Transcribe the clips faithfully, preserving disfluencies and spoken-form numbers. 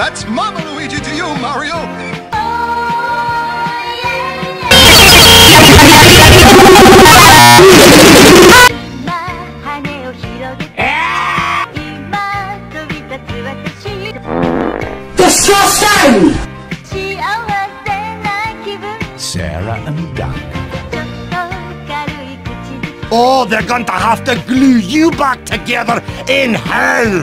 That's Mama Luigi to you, Mario. Disgusting! Sarah and Doug. Oh, they're going to have to glue you back together in hell!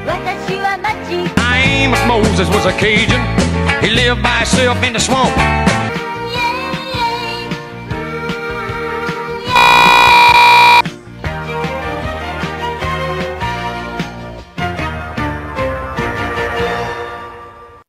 Moses was a Cajun. He lived by himself in the swamp.